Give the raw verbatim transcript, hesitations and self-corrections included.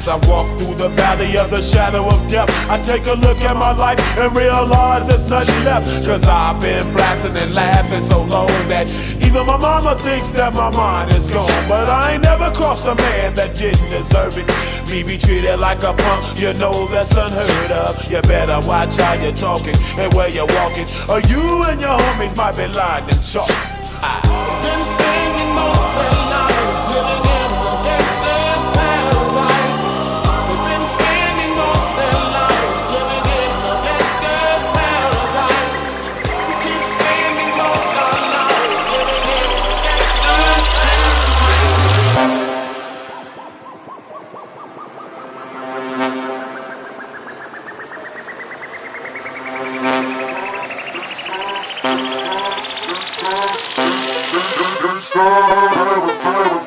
As I walk through the valley of the shadow of death, I take a look at my life and realize there's nothing left. Cause I've been blasting and laughing so long that even my mama thinks that my mind is gone. But I ain't never crossed a man that didn't deserve it. Me be treated like a punk, you know that's unheard of. You better watch how you're talking and where you're walking, or you and your homies might be lined in chalk. I been spending most of their lives living in a gangster's paradise. We've been spending most of their lives living in a gangster's paradise. We keep spending most of our lives living in a gangster's paradise. Stop,